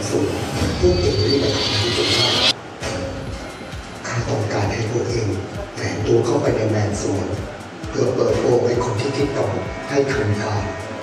สูงพวกผมรีบมาทำที่สุดท้ายข้าต้องการให้พวกเองแฝงตัวเข้าไปในแมนสวนเพื่อเปิดโปงให้คนที่คิดต่อให้คืนค่า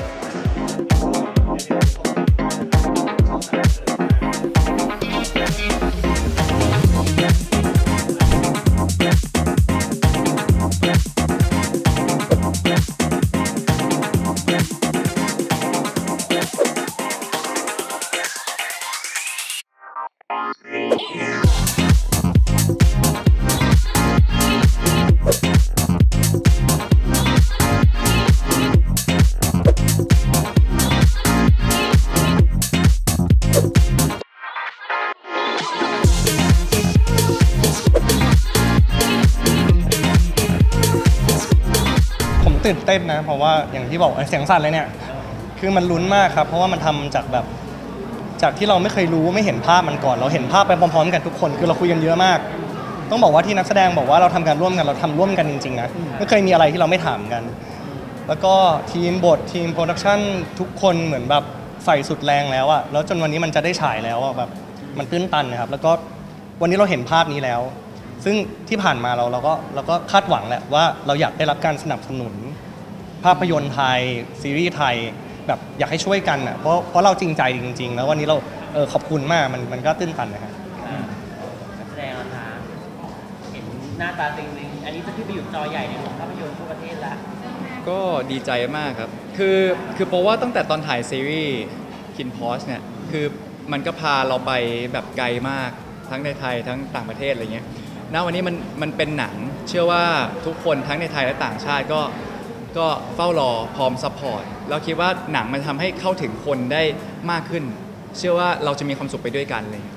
ตื่นเต้นนะเพราะว่าอย่างที่บอกเสียงสั่นเลยเนี่ยคือมันลุ้นมากครับเพราะว่ามันทำจากที่เราไม่เคยรู้ไม่เห็นภาพมันก่อนเราเห็นภาพไปพร้อมๆกันทุกคนคือเราคุยกันเยอะมากต้องบอกว่าที่นักแสดงบอกว่าเราทำการร่วมกันเราทำร่วมกันจริงๆนะไม่เคยมีอะไรที่เราไม่ถามกันแล้วก็ทีมบททีมโปรดักชั่นทุกคนเหมือนแบบใส่สุดแรงแล้วอะแล้วจนวันนี้มันจะได้ฉายแล้วอะแบบมันตื้นตันนะครับแล้วก็วันนี้เราเห็นภาพนี้แล้วซึ่งที่ผ่านมาเราก็คาดหวังแหละว่าเราอยากได้รับการสนับสนุนภาพยนตร์ไทยซีรีส์ไทยแบบอยากให้ช่วยกันอ่ะเพราะเราจริงใจจริงๆแล้ววันนี้เราขอบคุณมากมันก็ตื้นตันนะฮะนักแสดงนะคะเห็นหน้าตาจริงๆอันนี้จะขึ้นไปอยู่จอใหญ่ในโรงภาพยนตร์ทั่วประเทศแล้วก็ดีใจมากครับคือเพราะว่าตั้งแต่ตอนถ่ายซีรีส์คินพอสเนี่ยคือมันก็พาเราไปแบบไกลมากทั้งในไทยทั้งต่างประเทศอะไรเงี้ยณวันนี้มันเป็นหนังเชื่อว่าทุกคนทั้งในไทยและต่างชาติก็เฝ้ารอพร้อมซัพพอร์ตแล้วคิดว่าหนังมันทำให้เข้าถึงคนได้มากขึ้นเชื่อว่าเราจะมีความสุขไปด้วยกันเลย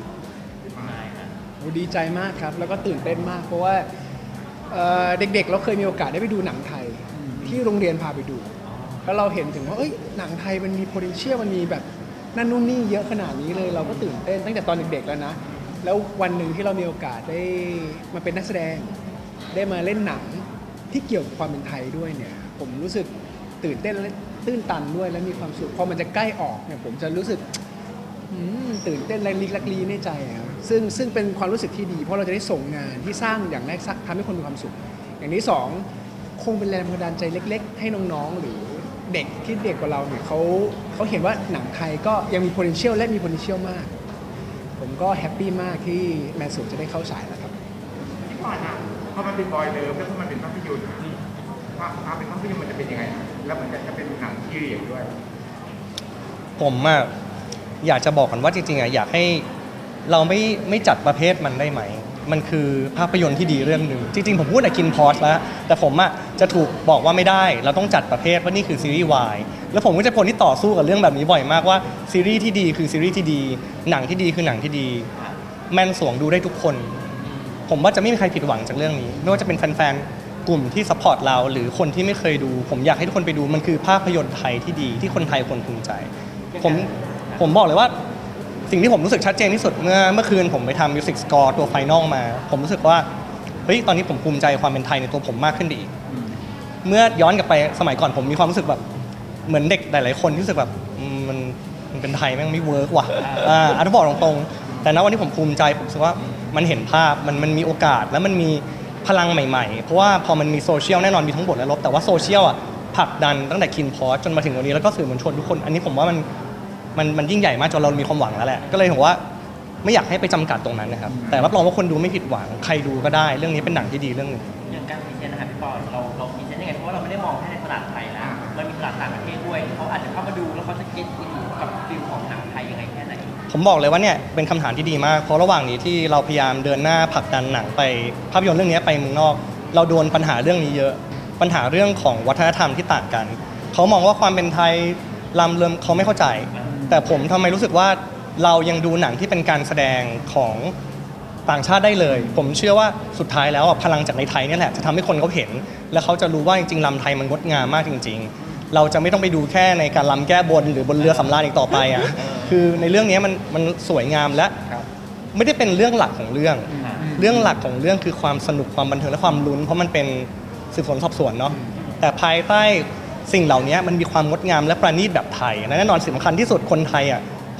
ดีใจมากครับแล้วก็ตื่นเต้นมากเพราะว่าเด็กๆเราเคยมีโอกาสได้ไปดูหนังไทยที่โรงเรียนพาไปดูแล้วเราเห็นถึงว่าหนังไทยมันมี potential มันมีแบบนั่นนู่นนี่เยอะขนาดนี้เลยเราก็ตื่นเต้นตั้งแต่ตอนเด็กๆแล้วนะแล้ววันหนึ่งที่เรามีโอกาสได้มาเป็นนักแสดงได้มาเล่นหนังที่เกี่ยวกับความเป็นไทยด้วยเนี่ยผมรู้สึกตื่นเต้นและตื้นตันด้วยและมีความสุขพอมันจะใกล้ออกเนี่ยผมจะรู้สึกตื่นเต้นและลิกลักลีในใจครับซึ่งเป็นความรู้สึกที่ดีเพราะเราจะได้ส่งงานที่สร้างอย่างแรกทำให้คนมีความสุขอย่างที่สองคงเป็นแรงบันดาลใจเล็กๆให้น้องๆหรือเด็กที่เด็กกว่าเราเนี่ยเขาเห็นว่าหนังไทยก็ยังมี potential และมี potential มากผมก็แฮปปี้มากที่แมนสูจะได้เข้าฉายแล้วครับที่ก่อนอ่ะพอมันเป็นบอยเลิฟแล้วพอมันเป็นภาพยนตร์ความเป็นภาพยนตร์มันจะเป็นยังไงแล้วมันจะเป็นหนังที่เรียนด้วยผมอยากจะบอกกันว่าจริงๆอยากให้เราไม่จัดประเภทมันได้ไหมมันคือภาพยนตร์ที่ดีเรื่องหนึ่งจริงๆผมพูดกินพอสแล้วแต่ผมจะถูกบอกว่าไม่ได้เราต้องจัดประเภทว่านี่คือซีรีส์วายแล้วผมก็จะคนที่ต่อสู้กับเรื่องแบบนี้บ่อยมากว่าซีรีส์ที่ดีคือซีรีส์ที่ดีหนังที่ดีคือหนังที่ดีแม่นสวงดูได้ทุกคนผมว่าจะไม่มีใครผิดหวังจากเรื่องนี้ไม่ว่าจะเป็นแฟนๆกลุ่มที่ซัพพอร์ตเราหรือคนที่ไม่เคยดูผมอยากให้ทุกคนไปดูมันคือภาพยนตร์ไทยที่ดีที่คนไทยคนภูมิใจผมบอกเลยว่าสิ่งที่ผมรู้สึกชัดเจนที่สุดเมื่อคืนผมไปทำมิวสิกสกอร์ตัวไฟนอลมาผมรู้สึกว่าเฮ้ยตอนนี้ผมภูมิใจความเป็นไทยในตัวผมมากขึ้นอีกเมื่อย้อนกลับไปสมัยก่อนผมมีความรู้สึกแบบเหมือนเด็กหลายๆคนที่รู้สึกแบบมันเป็นไทยแม่งไม่เวิร์กว่ะอันนี้บอกตรงๆแต่ณวันนี้ผมภูมิใจผมรู้สึกว่ามันเห็นภาพมันมีโอกาสแล้วมันมีพลังใหม่ๆเพราะว่าพอมันมีโซเชียลแน่นอนมีทั้งบวกและลบแต่ว่าโซเชียลผลักดันตั้งแต่คินพอสจนมาถึงวันนี้แล้วก็สื่อมวลชนทุกคนอันนี้ผมว่ามันยิ่งใหญ่มากจนเรามีความหวังแล้วแหละก็เลยผมว่าไม่อยากให้ไปจำกัดตรงนั้นนะครับแต่รับรองว่าคนดูไม่ผิดหวังใครดูก็ได้เรื่องนี้เป็นหนังที่ดีเรื่องนึงอย่างการพรีเซนต์นะครับพี่ปอนเราพรีเซนต์ยังไงเพราะว่าเราไม่ได้มองแค่ในตลาดไทยนะมันมีตลาดต่างประเทศด้วยเขาอาจจะเข้ามาดูแล้วเขาจะเก็ตอินกับฟิลของหนังไทยยังไงแค่ไหนผมบอกเลยว่าเนี่ยเป็นคำถามที่ดีมากเพราะระหว่างนี้ที่เราพยายามเดินหน้าผลักดันหนังไปภาพยนตร์เรื่องนี้ไปเมืองนอกเราโดนปัญหาเรื่องนี้เยอะปัญหาเรื่องของวัฒนธรรมที่ต่างกันเขามองว่าความเป็นไทยลำเลิมเขาไม่เข้าใจแต่ผมทำไมรู้สึกว่าเรายังดูหนังที่เป็นการแสดงของต่างชาติได้เลยผมเชื่อว่าสุดท้ายแล้วพลังจากในไทยนี่แหละจะทำให้คนเขาเห็นและเขาจะรู้ว่าจริงๆลำไทยมันงดงามมากจริงๆเราจะไม่ต้องไปดูแค่ในการลำแก้บนหรือบนเรือสำราญอีกต่อไปคือในเรื่องนี้มันสวยงามและไม่ได้เป็นเรื่องหลักของเรื่องหลักของเรื่องคือความสนุกความบันเทิงและความลุ้นเพราะมันเป็นสืบสวนสอบสวนเนาะแต่ภายใต้สิ่งเหล่านี้มันมีความงดงามและประณีตแบบไทยแน่นอนสำคัญที่สุดคนไทยผ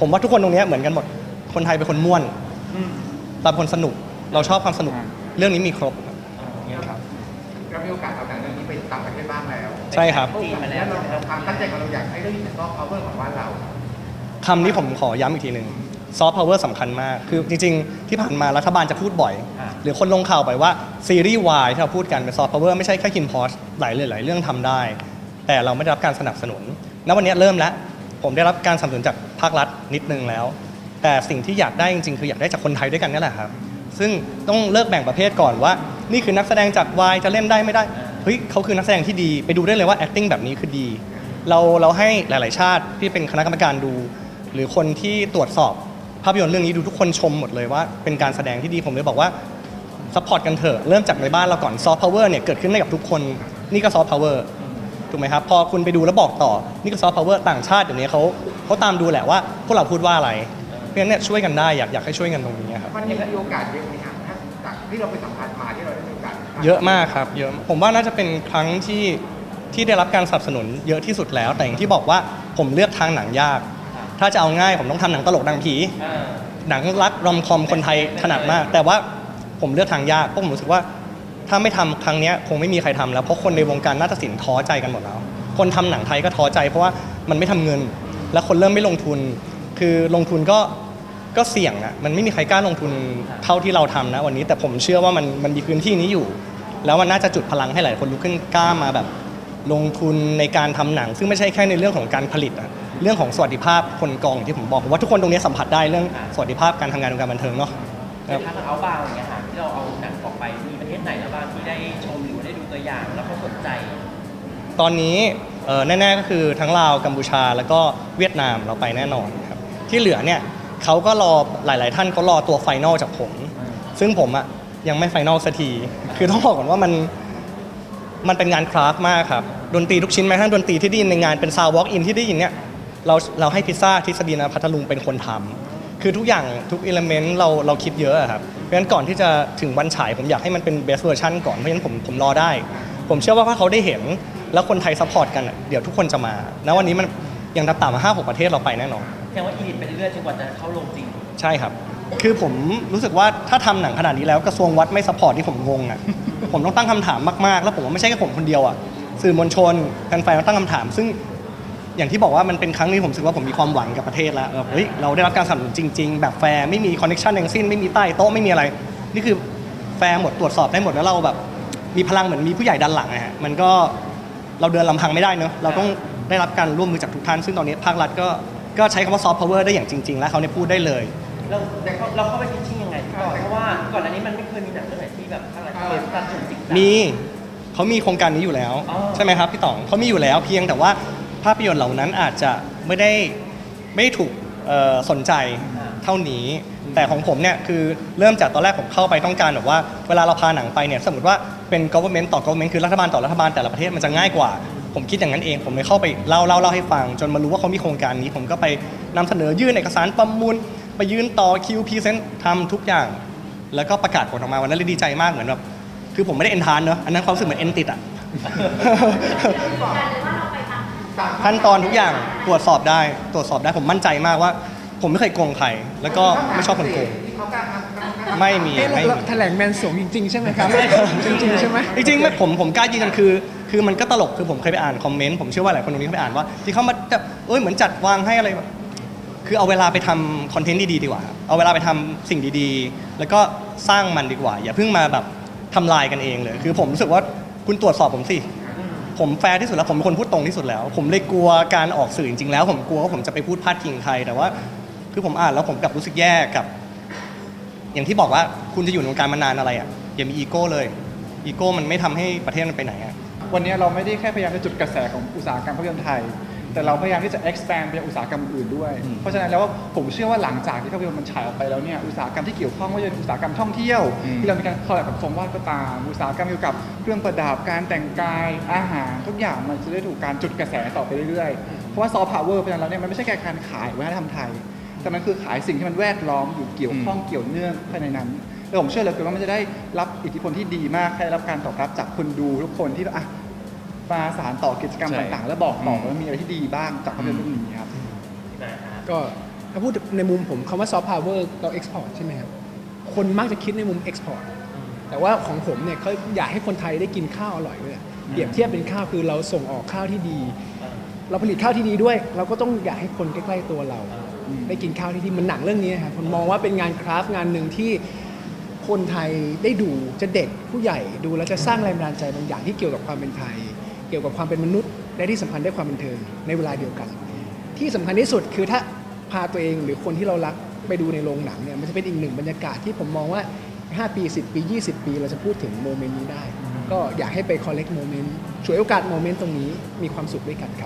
ผมว่าทุกคนตรงเนี้ยเหมือนกันหมดคนไทยเป็นคนม่วนตามคนสนุกเราชอบความสนุกเรื่องนี้มีครบครับเรามีโอกาสเอาหนังเรื่องนี้ไปต่างประเทศบ้างแล้วใช่ครับจีนมาแล้แล้ว วเราความตั้งใจของเราอยากให้เรื่องนี้เป็นซอฟต์พาวเวอร์ของบ้านเราคำนี้ผมขอย้ำอีกทีหนึ่งซอฟต์พาวเวอร์สำคัญมาก คือจริงๆ ที่ผ่านมารัฐบาลจะพูดบ่อย หรือคนลงข่าวไปว่าซีรีส์วายที่เราพูดกันเป็นซอฟต์พาวเวอร์ไม่ใช่แค่คินพอสหลายเรื่องทำได้ แต่เราไม่ได้รับการสนับสนุนณวันนี้เริ่มแล้ว ผมได้รับการสนับสนุนจากภาครัฐนิดนึงแล้ว แต่สิ่งที่อยากได้จริงๆ คืออยากได้จากคนไทยด้วยกันนี่แหละครับ ซึ่งต้องเลิกแบ่งประเภทก่อนว่า นี่คือนักแสดงจากวายจะเล่นได้ไม่ได้เฮ้ยเขาคือนักแสดงที่ดีไปดูได้เลยว่า acting แบบนี้คือดี เราให้หลายๆชาติที่เป็นคณะกรรมการดู หรือคนที่ตรวจสอบภาพยนตร์เรื่องนี้ดูทุกคนชมหมดเลยว่าเป็นการแสดงที่ดีผมเลยบอกว่าซัพพอร์ตกันเถอะเริ่มจากในบ้านเราก่อนซอฟต์พาวเวอร์เนี่ยเกิดขึ้นได้กับทุกคนนี่ก็ซอฟต์พาวเวอร์ถูกไหมครับพอคุณไปดูแล้วบอกต่อนี่ก็ซอฟต์พาวเวอร์ต่างชาติเดี๋ยวนี้เขาตามดูแหละว่าพวกเราพูดว่าอะไรเพราะฉะนั้นเนี่ยช่วยกันได้อยากให้ช่วยกันตรงนี้ครับมันมีโอกาสเยอะไหมครับจากที่เราไปสัมผัสมาที่เราได้มีโอกาสเยอะมากครับเยอะผมว่าน่าจะเป็นครั้งที่ได้รับการสนับสนุนเยอะที่สุดแล้วแต่อย่างที่บอกว่าผมเลือกทางหนังยากถ้าจะเอาง่ายผมต้องทำหนังตลกหนังผีหนังรักรอมคอมคนไทยถนัดมากแต่ว่าผมเลือกทางยากเพราะผมรู้สึกว่าถ้าไม่ทำครั้งนี้คงไม่มีใครทำแล้วเพราะคนในวงการนาฏศิลป์ท้อใจกันหมดแล้วคนทำหนังไทยก็ท้อใจเพราะว่ามันไม่ทำเงินและคนเริ่มไม่ลงทุนคือลงทุนก็เสี่ยงอะมันไม่มีใครกล้าลงทุนเท่าที่เราทำนะวันนี้แต่ผมเชื่อว่ามันมีพื้นที่นี้อยู่แล้วมันน่าจะจุดพลังให้หลายคนลุกขึ้นกล้ามาแบบลงทุนในการทำหนังซึ่งไม่ใช่แค่ในเรื่องของการผลิตอะเรื่องของสวัสดิภาพคนกองที่ผมบอกว่าทุกคนตรงนี้สัมผัสได้เรื่องสวัสดิภาพการทำงานในวงการบันเทิงเนาะในทางเอาบางอย่างเงี้ยค่ะที่เราเอาหนังออกไปมีประเทศไหนแล้วบ้างที่ได้ชมหรือว่าได้ดูตัวอย่างแล้วเขาสนใจตอนนี้แน่ๆก็คือทั้งลาวกัมพูชาแล้วก็เวียดนามเราไปแน่นอนครับที่เหลือเนี่ยเขาก็รอหลายๆท่านเขารอตัวไฟนอลจากผมซึ่งผมอะยังไม่ไฟนอลสักทีคือต้องบอกก่อนว่ามันเป็นงานคราฟต์มากครับดนตรีทุกชิ้นแม้กระทั่งดนตรีที่ได้ยินในงานเป็นซาวด์วอล์กอินที่ได้ยินเนี่ยเราให้พิซซ่าทฤษฎีนะพัทลุงเป็นคนทำคือทุกอย่างทุกอิเลเมนต์เราคิดเยอะครับเพราะฉะนั้นก่อนที่จะถึงวันฉายผมอยากให้มันเป็นเบสเวอร์ชันก่อนเพราะฉะนั้นผมรอได้ผมเชื่อว่าถ้าเขาได้เห็นแล้วคนไทยซัพพอร์ตกันเดี๋ยวทุกคนจะมาแล้ววันนี้มันยังต่ำๆมา5-6 ประเทศเราไปแน่นอนแสดงว่าอีดิทไปเรื่อยๆจนกว่าจะเข้าลงจริงใช่ครับคือผมรู้สึกว่าถ้าทำหนังขนาดนี้แล้วกระทรวงวัดไม่ซัพพอร์ตที่ผมงงอ่ะ ผมต้องตั้งคำถามมากๆแล้วผมว่าไม่ใช่แค่ผมคนเดียวอ่ะสื่อมวลชนแฟนๆต้องตั้งคำถามซึ่งอย่างที่บอกว่ามันเป็นครั้งนี้ผมรู้สึกว่าผมมีความหวังกับประเทศแล้วเฮ้ยเราได้รับการสนับสนุนจริงๆแบบแฟร์ไม่มีคอนเนคชั่นทั้งสิ้นไม่มีใต้โต๊ะไม่มีอะไรนี่คือแฟร์หมดตรวจสอบได้หมดแล้วเราแบบมีพลังเหมือนมีผู้ใหญ่ดันหลังนะฮะมันก็เราเดินลำพังไม่ได้เนอะเราต้องได้รับการร่วมมือจากทุกท่านซึ่งตอนนี้ภาครัฐก็ใช้คำว่าซอฟต์พาวเวอร์ได้อย่างจริงๆแล้วเขาเนี่ยพูดได้เลยเราเข้าไปพิชชิ่งยังไงก่อนเพราะว่าก่อนอันนี้มันไม่เคยมีหนังเรื่องไหนที่แบบอะไรสนับสนุนจริงจังเขามีโครงการนี้อยู่แล้วใช่ไหมครับพี่ต๋องเขามีอยู่แล้วเพียงแต่ว่าภาพยนตร์เหล่านั้นอาจจะไม่ได้ถูกสนใจเท่านี้แต่ของผมเนี่ยคือเริ่มจากตอนแรกผมเข้าไปต้องการแบบว่าเวลาเราพาหนังไปเนี่ยสมมติว่าเป็น government ต่อ government คือรัฐบาลต่อรัฐบาลแต่ละประเทศมันจะง่ายกว่าผมคิดอย่างนั้นเองผมเลยเข้าไปเล่าให้ฟังจนมารู้ว่าเขามีโครงการนี้ผมก็ไปนำเสนอยื่นเอกสารประมูลไปยื่นต่อคิวพรีเซนต์ทำทุกอย่างแล้วก็ประกาศผลออกมาวันนั้นเลยดีใจมากเหมือนแบบคือผมไม่ได้เอนทานเนอะอันนั้นความรู้สึกเหมือนเอนติดอะ ขั้นตอนทุกอย่างตรวจสอบได้ผมมั่นใจมากว่าผมไม่เคยโกงใครแล้วก็ไม่ชอบคนโกงไม่มีแถลงแมนสวงจริงๆใช่ไหมครับจริงๆใช่ไหมจริงๆผมกล้ายืนยันคือมันก็ตลกคือผมเคยไปอ่านคอมเมนต์ผมเชื่อว่าหลายคนตรงนี้เขาไปอ่านว่าที่เขามาแบบเหมือนจัดวางให้อะไรแบบคือเอาเวลาไปทำคอนเทนต์ดีๆดีกว่าเอาเวลาไปทำสิ่งดีๆแล้วก็สร้างมันดีกว่าอย่าเพิ่งมาแบบทำลายกันเองเลยคือผมรู้สึกว่าคุณตรวจสอบผมสิผมแฟร์ที่สุดแล้วผมเป็นคนพูดตรงที่สุดแล้วผมเลยกลัวการออกสื่อจริงๆแล้วผมกลัวว่าผมจะไปพูดพาดพิงใครแต่ว่าคือผมอ่านแล้วผมกลับรู้สึกแย่กับอย่างที่บอกว่าคุณจะอยู่ในวงการมานานอะไรอ่ะอย่ามีอีโก้เลยอีโก้มันไม่ทำให้ประเทศมันไปไหนอ่ะวันนี้เราไม่ได้แค่พยายามจะจุดกระแสของอุตสาหกรรมภาพยนตร์ไทยแต่เราพยายามที่จะ expand ไปยังอุตสาหกรรมอื่นด้วยเพราะฉะนั้นแล้วผมเชื่อว่าหลังจากที่ภาพยนตร์มันฉายออกไปแล้วเนี่ยอุตสาหกรรมที่เกี่ยวข้องไม่ว่าจะเป็นอุตสาหกรรมท่องเที่ยวที่เรามีการคอลแลบกับทรงวาดก็ตามอุตสาหกรรมเกี่ยวกับเครื่องประดับการแต่งกายอาหารทุกอย่างมันจะได้ถูกการจุดกระแสต่อไปเรื่อยๆเพราะว่าซอฟต์พาวเวอร์เพราะฉะนั้นแล้วเนี่ยมันไม่ใช่แค่การขายวัฒนธรรมไทยแต่มันคือขายสิ่งที่มันแวดล้อมอยู่เกี่ยวข้องเกี่ยวเนื่องภายในนั้นแล้วผมเชื่อเลยว่ามันจะได้รับอิทธิพลที่ดีมากให้รับการตอบรับจากคนดูทุกคนที่มาสานต่อกิจกรรมต่างๆแล้วบอกต่อว่ามีอะไรที่ดีบ้างจากภาพยนตร์เรื่องนี้ครับก็ถ้าพูดในมุมผมคำว่าซอฟต์พาวเวอร์เราเอ็กซ์พอร์ตใช่ไหมครับคนมักจะคิดในมุมเอ็กซ์พอร์ตแต่ว่าของผมเนี่ยเขาอยากให้คนไทยได้กินข้าวอร่อยด้วยเปรียบเทียบเป็นข้าวคือเราส่งออกข้าวที่ดี เราผลิตข้าวที่ดีด้วย เราก็ต้องอยากให้คนใกล้ๆตัวเราได้กินข้าวที่ดีมันหนังเรื่องนี้ครับผมมองว่าเป็นงานคราฟต์งานหนึ่งที่คนไทยได้ดูจะเด็กผู้ใหญ่ดูแล้วจะสร้างแรงบันดาลใจบางอย่างที่เกี่ยวกับความเป็นไทย เกี่ยวกับความเป็นมนุษย์และที่สำคัญได้ความบันเทิงในเวลาเดียวกัน ที่สำคัญที่สุดคือถ้าพาตัวเองหรือคนที่เรารักไปดูในโรงหนังเนี่ยมันจะเป็นอีกหนึ่งบรรยากาศที่ผมมองว่า5 ปี10 ปี 20 ปีเราจะพูดถึงโมเมนต์นี้ได้ก็อยากให้ไป collect โมเมนต์ฉวยโอกาสโมเมนต์ตรงนี้มีความสุขด้วยกันครับ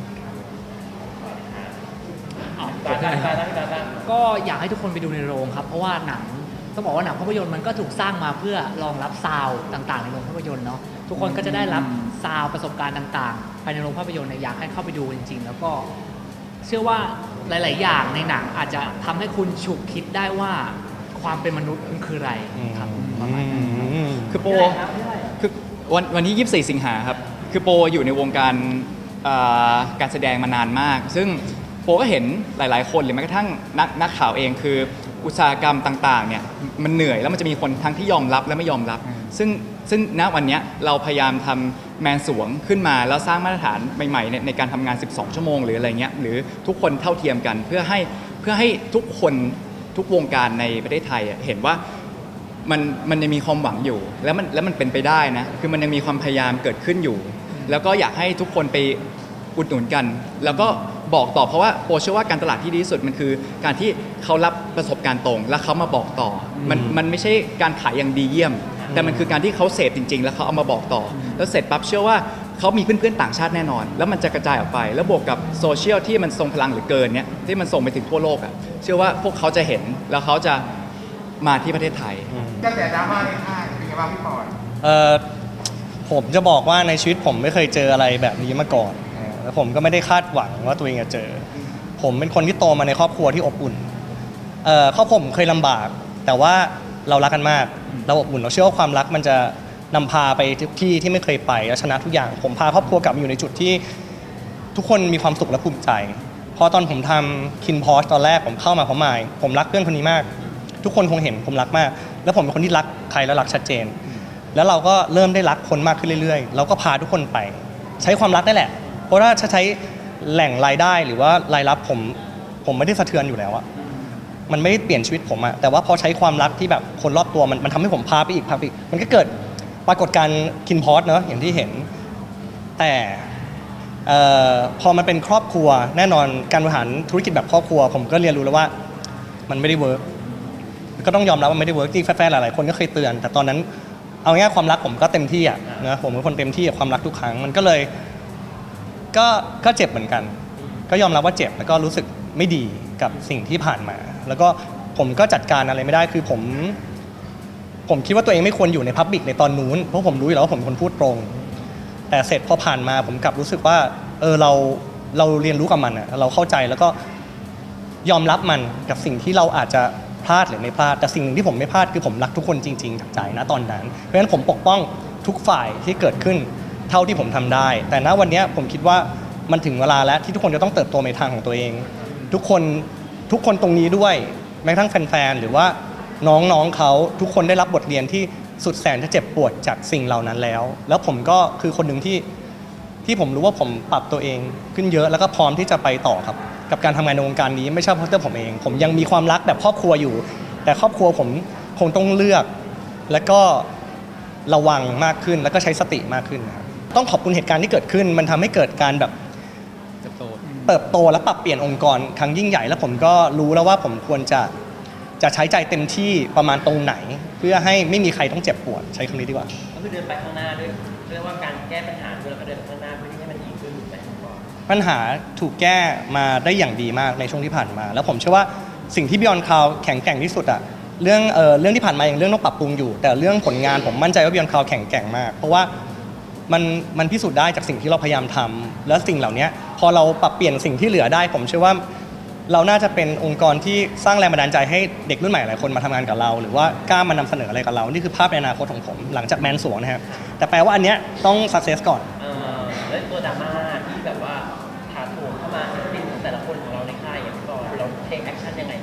ก็อยากให้ทุกคนไปดูในโรงครับเพราะว่าหนังต้องบอกว่าหนังภาพยนตร์มันก็ถูกสร้างมาเพื่อรองรับซาวด์ต่างๆในโรงภาพยนตร์เนาะทุกคนก็จะได้รับซาวด์ประสบการณ์ต่างๆภายในโรงภาพยนตร์เนี่ยอยากให้เข้าไปดูจริงๆแล้วก็เชื่อว่าหลายๆอย่างในหนังอาจจะทำให้คุณฉุกคิดได้ว่าความเป็นมนุษย์มันคืออะไรครับประมาณนั้นคือโปคือวันที่ 24 สิงหาครับคือโปอยู่ในวงการการแสดงมานานมากซึ่งโปก็เห็นหลายๆคนหรือแม้กระทั่งนักข่าวเองคืออุตสาหกรรมต่างๆเนี่ยมันเหนื่อยแล้วมันจะมีคนทั้งที่ยอมรับและไม่ยอมรับซึ่งณวันนี้เราพยายามทำแมนสวงขึ้นมาแล้วสร้างมาตรฐานใหม่ๆในการทำงาน12ชั่วโมงหรืออะไรเงี้ยหรือทุกคนเท่าเทียมกันเพื่อให้ทุกคนทุกวงการในประเทศไทยเห็นว่ามันยังมีความหวังอยู่แล้วมันเป็นไปได้นะคือมันยังมีความพยายามเกิดขึ้นอยู่แล้วก็อยากให้ทุกคนไปอุดหนุนกันแล้วก็บอกต่อเพราะว่าโปเชื่อว่าการตลาดที่ดีที่สุดมันคือการที่เขารับประสบการณ์ตรงแล้วเขามาบอกต่อมันไม่ใช่การขายอย่างดีเยี่ยมแต่มันคือการที่เขาเสพจริงๆแล้วเขาเอามาบอกต่อแล้วเสร็จปั๊บเชื่อว่าเขามีเพื่อนๆต่างชาติแน่นอนแล้วมันจะกระจายออกไปแล้วบวกกับโซเชียลที่มันทรงพลังเหลือเกินเนี่ยที่มันส่งไปถึงทั่วโลกอ่ะเชื่อว่าพวกเขาจะเห็นแล้วเขาจะมาที่ประเทศไทยกระแสดราม่าในค่ายเป็นไงบ้างพี่ปอนผมจะบอกว่าในชีวิตผมไม่เคยเจออะไรแบบนี้มาก่อนแล้วผมก็ไม่ได้คาดหวังว่าตัวเองจะเจอผมเป็นคนที่โตมาในครอบครัวที่อบอุ่นครอบครัวผมเคยลำบากแต่ว่าเรารักกันมากเราอบอุ่นเราเชื่อว่าความรักมันจะนำพาไปทุกที่ที่ไม่เคยไปแล้วชนะทุกอย่างผมพาครอบครัวกลับมาอยู่ในจุดที่ทุกคนมีความสุขและภูมิใจพอตอนผมทำคินพอสตอนแรกผมเข้ามาเพราะมายผมรักเพื่อนคนนี้มากทุกคนคงเห็นผมรักมากแล้วผมเป็นคนที่รักใครแล้วรักชัดเจนแล้วเราก็เริ่มได้รักคนมากขึ้นเรื่อยๆเราก็พาทุกคนไปใช้ความรักนั่นแหละเพราะว่าถ้าใช้แหล่งรายได้หรือว่ารายรับผมไม่ได้สะเทือนอยู่แล้วอะมันไม่ได้เปลี่ยนชีวิตผมอะแต่ว่าพอใช้ความรักที่แบบคนรอบตัวมันทำให้ผมพาไปอีกมันก็เกิดปรากฏการณ์คินพอสเนาะอย่างที่เห็นแต่พอมันเป็นครอบครัวแน่นอนการบริหารธุรกิจแบบครอบครัวผมก็เรียนรู้แล้วว่ามันไม่ได้เวิร์กก็ต้องยอมรับว่าไม่ได้เวิร์กที่แฟนๆหลายๆคนก็เคยเตือนแต่ตอนนั้นเอาง่ายความรักผมก็เต็มที่อะนะผมเป็นคนเต็มที่กับความรักทุกครั้งมันก็เลยก็เจ็บเหมือนกันก็ยอมรับว่าเจ็บแล้วก็รู้สึกไม่ดีกับสิ่งที่ผ่านมาแล้วก็ผมก็จัดการอะไรไม่ได้คือผมคิดว่าตัวเองไม่ควรอยู่ในพับบิกในตอนนู้นเพราะผมรู้อยู่แล้วว่าผมเป็นคนพูดตรงแต่เสร็จพอผ่านมาผมกลับรู้สึกว่าเราเรียนรู้กับมันอะเราเข้าใจแล้วก็ยอมรับมันกับสิ่งที่เราอาจจะพลาดหรือไม่พลาดแต่สิ่งหนึ่งที่ผมไม่พลาดคือผมรักทุกคนจริงๆจากใจนะตอนนั้นเพราะฉะนั้นผมปกป้องทุกฝ่ายที่เกิดขึ้นเท่าที่ผมทำได้แต่ณวันนี้ผมคิดว่ามันถึงเวลาแล้วที่ทุกคนจะต้องเติบโตในทางของตัวเองทุกคนตรงนี้ด้วยแม้กระทั่งแฟนๆหรือว่าน้องเขาทุกคนได้รับบทเรียนที่สุดแสนจะเจ็บปวดจากสิ่งเหล่านั้นแล้วผมก็คือคนหนึ่งที่ผมรู้ว่าผมปรับตัวเองขึ้นเยอะแล้วก็พร้อมที่จะไปต่อครับกับการทำงานในวงการนี้ไม่ใช่เพราะตัวผมเองผมยังมีความรักแบบครอบครัวอยู่แต่ครอบครัวผมคงต้องเลือกแล้วก็ระวังมากขึ้นแล้วก็ใช้สติมากขึ้นครับต้องขอบคุณเหตุการณ์ที่เกิดขึ้นมันทำให้เกิดการแบบเติบโตและปรับเปลี่ยนองค์กรครั้งยิ่งใหญ่แล้วผมก็รู้แล้วว่าผมควรจะใช้ใจเต็มที่ประมาณตรงไหนเพื่อให้ไม่มีใครต้องเจ็บปวดใช้คำนี้ดีกว่าก็คือเดินไปข้างหน้าด้วยเรียกว่าการแก้ปัญหาด้วยแล้วก็เดินข้างหน้าเพื่อที่ให้มันดีขึ้นไปก่อนปัญหาถูกแก้มาได้อย่างดีมากในช่วงที่ผ่านมาแล้วผมเชื่อว่าสิ่งที่ Beyond Cloud แข็งแกร่งที่สุดอะเรื่องที่ผ่านมาอย่างเรื่องต้องปรับปรุงอยู่แต่เรื่องผลงานผมมั่นใจว่า Beyond Cloud แข็งแกร่งมากเพราะว่ามันพิสูจน์ได้จากสิ่งที่เราพยายามทำแล้วสิ่งเหล่านี้พอเราปรับเปลี่ยนสิ่งที่เหลือได้ผมเชื่อว่าเราน่าจะเป็นองค์กรที่สร้างแรงบันดาลใจให้เด็กรุ่นใหม่หลายคนมาทำงานกับเราหรือว่ากล้ามานำเสนออะไรกับเรานี่คือภาพในอนาคตของผมหลังจากแมนสวงนะครับแต่แปลว่าอันเนี้ยต้อง success ก่อนแล้วตัวดราม่าที่แบบว่าถาโถมเข้ามาศิลปินของแต่ละคนของเราในค่ายอย่างก็เราเทคแอคชั่นยังไง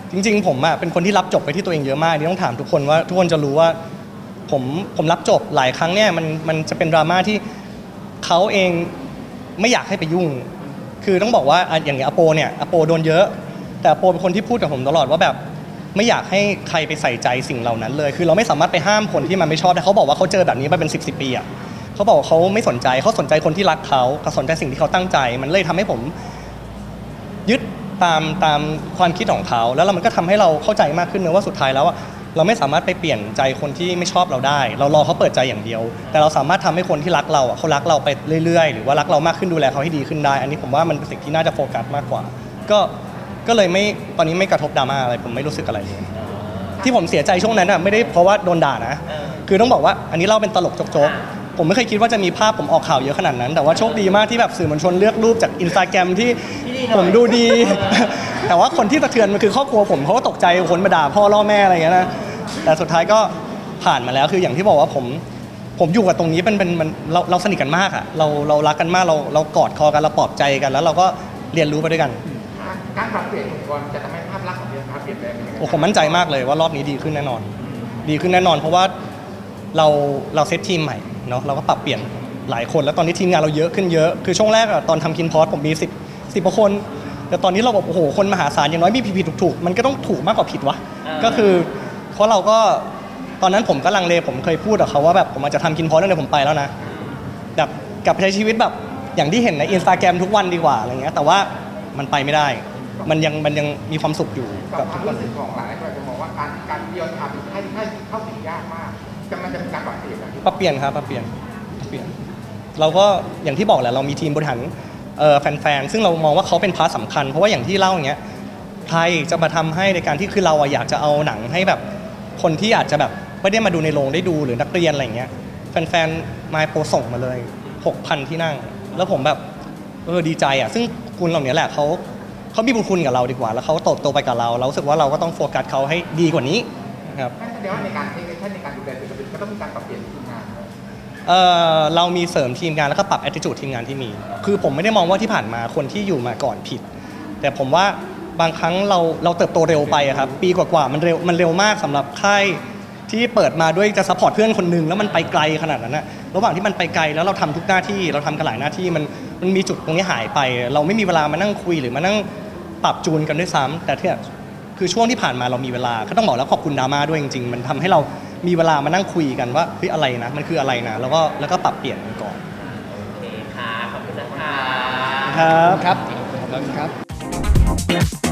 จริงๆผมเป็นคนที่รับจบไปที่ตัวเองเยอะมากนี่ต้องถามทุกคนว่าทุกคนจะรู้ว่าผมรับจบหลายครั้งเนี่ยมันจะเป็นดราม่าที่เขาเองไม่อยากให้ไปยุ่งคือต้องบอกว่าอย่างอโปเนี่ยอโปโดนเยอะแต่อโปเป็นคนที่พูดกับผมตลอดว่าแบบไม่อยากให้ใครไปใส่ใจสิ่งเหล่านั้นเลยคือเราไม่สามารถไปห้ามคนที่มันไม่ชอบแต่เขาบอกว่าเขาเจอแบบนี้มาเป็น10 ปีเขาบอกเขาไม่สนใจเขาสนใจคนที่รักเขาสนใจสิ่งที่เขาตั้งใจมันเลยทำให้ผมยึดตามความคิดของเขาแล้วมันก็ทำให้เราเข้าใจมากขึ้นนะว่าสุดท้ายแล้วเราไม่สามารถไปเปลี่ยนใจคนที่ไม่ชอบเราได้เรารอเขาเปิดใจอย่างเดียวแต่เราสามารถทำให้คนที่รักเราเขารักเราไปเรื่อยๆหรือว่ารักเรามากขึ้นดูแลเขาให้ดีขึ้นได้อันนี้ผมว่ามันเป็นสิ่งที่น่าจะโฟกัสมากกว่าก็เลยไม่ตอนนี้ไม่กระทบดราม่าอะไรผมไม่รู้สึกอะไรเลยที่ผมเสียใจช่วงนั้นไม่ได้เพราะว่าโดนด่านะคือต้องบอกว่าอันนี้เล่าเป็นตลกโจ๊กผมไม่เคยคิดว่าจะมีภาพผมออกข่าวเยอะขนาดนั้นแต่ว่าโชคดีมากที่แบบสื่อมวลชนเลือกรูปจาก Instagram ที่ผมดูดี แต่ว่าคนที่สะเทือนมันคือครอบครัวผมเขาก็ตกใจคนมาด่าพ่อล่อแม่อะไรอย่างเงี้ยนะแต่สุดท้ายก็ผ่านมาแล้วคืออย่างที่บอกว่าผมอยู่กับตรงนี้มันเราสนิทกันมากเรารักกันมากเรากอดคอกันเราปลอบใจกันแล้วเราก็เรียนรู้ไปด้วยกันการปรับเปลี่ยนองค์กรจะทำให้ภาพลักษณ์ของเรียนเปลี่ยนแปลงยังไงผมมั่นใจมากเลยว่ารอบนี้ดีขึ้นแน่นอนเพราะว่าเราเซตทีมใหม่เนาะเราก็ปรับเปลี่ยนหลายคนแล้วตอนนี้ทีมงานเราเยอะขึ้นเยอะคือช่วงแรกตอนทำคินพอสผมมี10กว่าคนแต่ตอนนี้เราแบบโอ้โหคนมหาศาลอย่างน้อยมีผิดถูกมันก็ต้องถูกมากกว่าผิดวะก็คือเพราะเราก็ตอนนั้นผมก็ลังเลผมเคยพูดกับเขาว่าแบบผมอาจจะทำคินพอสตั้งแต่ผมไปแล้วนะแบบกลับไปใช้ชีวิตแบบอย่างที่เห็นใน Instagram ทุกวันดีกว่าอะไรเงี้ยแต่ว่ามันไปไม่ได้มันยังมีความสุขอยู่กับทุกคนของหลายคนจะมองว่าการเดียวทำให้เข้าถึงยากมากมันจะมีการปรับเปลี่ยนปรับเปลี่ยนครับปรับเปลี่ยนเราก็อย่างที่บอกแหละเรามีทีมบริหารแฟนๆซึ่งเรามองว่าเขาเป็นพาร์ทสำคัญเพราะว่าอย่างที่เล่าอย่างเงี้ยใครจะมาทำให้ในการที่คือเราอยากจะเอาหนังให้แบบคนที่อาจจะแบบไม่ได้มาดูในโรงได้ดูหรือนักเรียนอะไรเงี้ยแฟนๆมาโปรส่งมาเลย 6,000 ที่นั่งแล้วผมแบบดีใจซึ่งคุณเหล่านี้แหละเขามีบุญคุณกับเราดีกว่าแล้วเขาโตไปกับเรารู้สึกว่าเราก็ต้องโฟกัสเขาให้ดีกว่านี้ครับเดี๋ยวในการเทคนิคในการดูแลศิลปินก็ต้องมีการปรับเปลี่ยนทีมงานเรามีเสริมทีมงานแล้วก็ปรับ attitude ทีมงานที่มีคือผมไม่ได้มองว่าที่ผ่านมาคนที่อยู่มาก่อนผิดแต่ผมว่าบางครั้งเราเติบโตเร็วไปครับปีกว่าๆมันเร็วมากสำหรับค่ายที่เปิดมาด้วยจะซัพพอร์ตเพื่อนคนนึงแล้วมันไปไกลขนาดนั้นระหว่างที่มันไปไกลแล้วเราทำทุกหน้าที่เราทำกันหลายหน้าที่มันมีจุดตรงนี้หายไปเราไม่มีเวลามานั่งคุยหรือมานั่งปรับจูนกันด้วยซ้ำแต่ที่คือช่วงที่ผ่านมาเรามีเวลาก็ต้องบอกแล้วขอบคุณดราม่าด้วยจริงๆมันทำให้เรามีเวลามานั่งคุยกันว่าเฮ้ยอะไรนะมันคืออะไรนะแล้วก็ปรับเปลี่ยนกันก่อนโอเคค่ะขอบคุณนะคะครับขอบคุณครับ